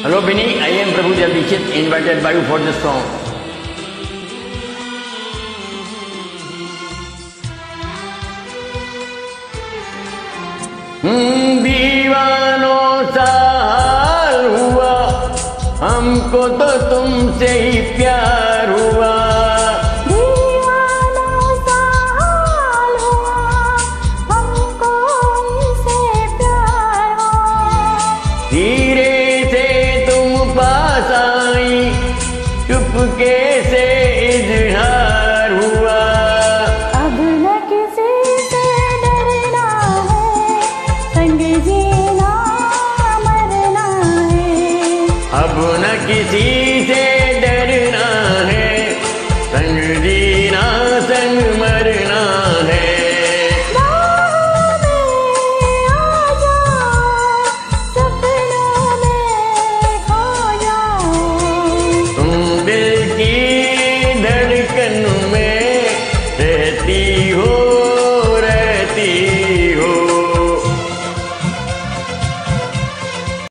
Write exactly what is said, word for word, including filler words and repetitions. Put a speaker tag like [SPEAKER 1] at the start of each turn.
[SPEAKER 1] Hello Benny, I am Prabhu Dikshit, invited by you for this song. दीवानों सा हाल हुआ, हमको तो तुमसे ही प्यार हुआ।
[SPEAKER 2] दीवानों सा हाल हुआ, हमको उनसे प्यार हुआ।
[SPEAKER 1] धीरे से तुम पास आई, चुपके से इजहार हुआ।
[SPEAKER 2] अब न किसी से डरना है, संग जीना मरना है।
[SPEAKER 1] अब न किसी से